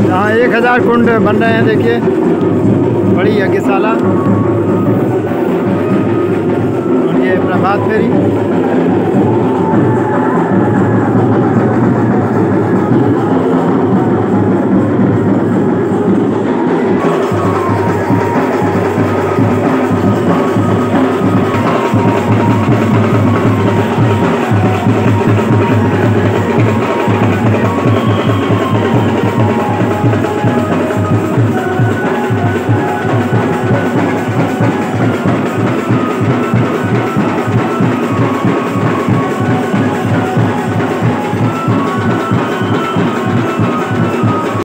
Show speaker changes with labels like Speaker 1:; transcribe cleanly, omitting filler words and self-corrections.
Speaker 1: यहाँ 1000 कुंड बन रहे हैं। देखिए बड़ी यज्ञशाला। और ये प्रभात फेरी।